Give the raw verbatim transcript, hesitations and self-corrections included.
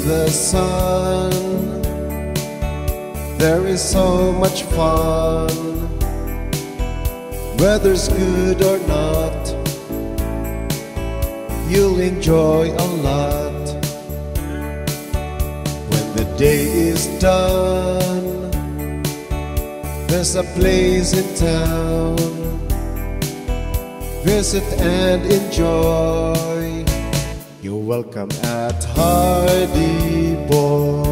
the sun. There is so much fun, whether's good or not, you'll enjoy a lot. When the day is done, there's a place in town. Visit and enjoy. You're welcome at Hardy Buoys.